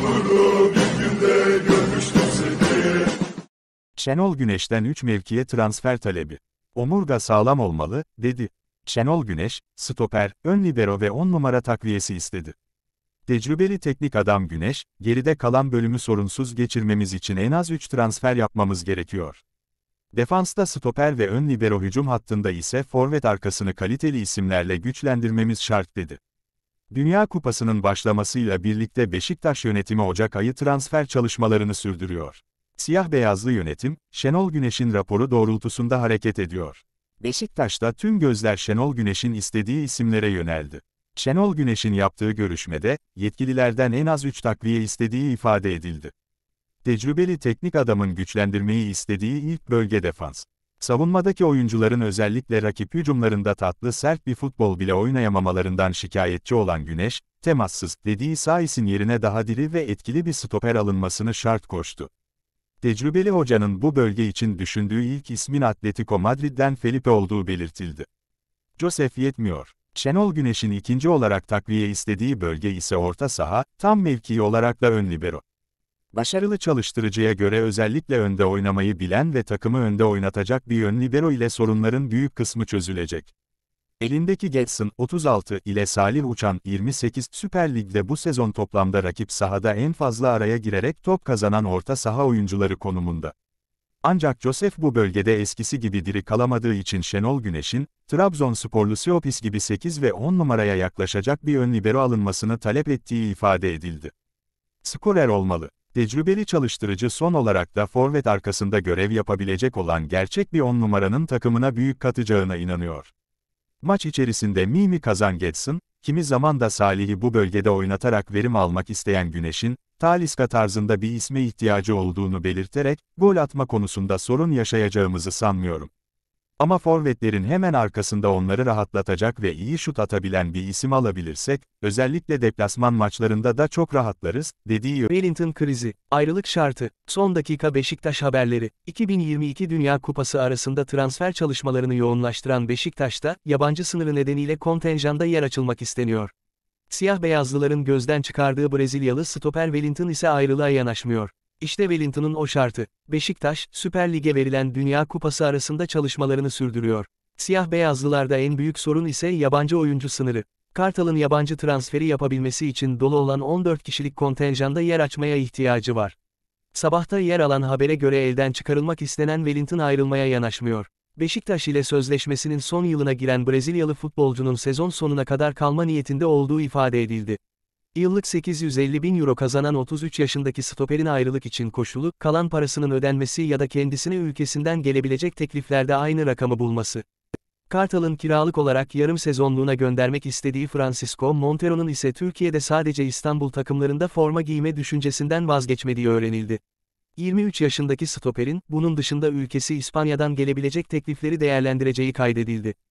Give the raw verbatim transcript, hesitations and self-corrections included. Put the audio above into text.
Yağmurlu bir günde görmüştüm seni. Şenol Güneş'ten üç mevkiye transfer talebi. Omurga sağlam olmalı, dedi. Şenol Güneş, stoper, ön libero ve on numara takviyesi istedi. Tecrübeli teknik adam Güneş, geride kalan bölümü sorunsuz geçirmemiz için en az üç transfer yapmamız gerekiyor. Defansta stoper ve ön libero, hücum hattında ise forvet arkasını kaliteli isimlerle güçlendirmemiz şart, dedi. Dünya Kupası'nın başlamasıyla birlikte Beşiktaş yönetimi Ocak ayı transfer çalışmalarını sürdürüyor. Siyah-beyazlı yönetim, Şenol Güneş'in raporu doğrultusunda hareket ediyor. Beşiktaş'ta tüm gözler Şenol Güneş'in istediği isimlere yöneldi. Şenol Güneş'in yaptığı görüşmede, yetkililerden en az üç takviye istediği ifade edildi. Tecrübeli teknik adamın güçlendirmeyi istediği ilk bölge defans. Savunmadaki oyuncuların özellikle rakip hücumlarında tatlı sert bir futbol bile oynayamamalarından şikayetçi olan Güneş, temassız dediği sağ isim yerine daha diri ve etkili bir stoper alınmasını şart koştu. Tecrübeli hocanın bu bölge için düşündüğü ilk ismin Atletico Madrid'den Felipe olduğu belirtildi. Josef yetmiyor. Şenol Güneş'in ikinci olarak takviye istediği bölge ise orta saha, tam mevkii olarak da ön libero. Başarılı çalıştırıcıya göre özellikle önde oynamayı bilen ve takımı önde oynatacak bir ön libero ile sorunların büyük kısmı çözülecek. Elindeki Getson, otuz altı, ile Salih Uçan, yirmi sekiz, Süper Lig'de bu sezon toplamda rakip sahada en fazla araya girerek top kazanan orta saha oyuncuları konumunda. Ancak Josef bu bölgede eskisi gibi diri kalamadığı için Şenol Güneş'in, Trabzonsporlu Siopis gibi sekiz ve on numaraya yaklaşacak bir ön libero alınmasını talep ettiği ifade edildi. Skorer olmalı. Tecrübeli çalıştırıcı son olarak da forvet arkasında görev yapabilecek olan gerçek bir on numaranın takımına büyük katacağına inanıyor. Maç içerisinde Mimi Kazan Getson, kimi zaman da Salih'i bu bölgede oynatarak verim almak isteyen Güneş'in, Talisca tarzında bir isme ihtiyacı olduğunu belirterek, gol atma konusunda sorun yaşayacağımızı sanmıyorum. Ama forvetlerin hemen arkasında onları rahatlatacak ve iyi şut atabilen bir isim alabilirsek, özellikle deplasman maçlarında da çok rahatlarız, dediği. Wellington krizi, ayrılık şartı, son dakika Beşiktaş haberleri, iki bin yirmi iki Dünya Kupası arasında transfer çalışmalarını yoğunlaştıran Beşiktaş'ta, yabancı sınırı nedeniyle kontenjanda yer açılmak isteniyor. Siyah-beyazlıların gözden çıkardığı Brezilyalı stoper Wellington ise ayrılığa yanaşmıyor. İşte Wellington'ın o şartı. Beşiktaş, Süper Lig'e verilen Dünya Kupası arasında çalışmalarını sürdürüyor. Siyah-beyazlılarda en büyük sorun ise yabancı oyuncu sınırı. Kartal'ın yabancı transferi yapabilmesi için dolu olan on dört kişilik kontenjanda yer açmaya ihtiyacı var. Sabahta yer alan habere göre elden çıkarılmak istenen Wellington ayrılmaya yanaşmıyor. Beşiktaş ile sözleşmesinin son yılına giren Brezilyalı futbolcunun sezon sonuna kadar kalma niyetinde olduğu ifade edildi. Yıllık sekiz yüz elli bin euro kazanan otuz üç yaşındaki stoperin ayrılık için koşulu, kalan parasının ödenmesi ya da kendisine ülkesinden gelebilecek tekliflerde aynı rakamı bulması. Kartal'ın kiralık olarak yarım sezonluğuna göndermek istediği Francisco Montero'nun ise Türkiye'de sadece İstanbul takımlarında forma giyme düşüncesinden vazgeçmediği öğrenildi. yirmi üç yaşındaki stoperin, bunun dışında ülkesi İspanya'dan gelebilecek teklifleri değerlendireceği kaydedildi.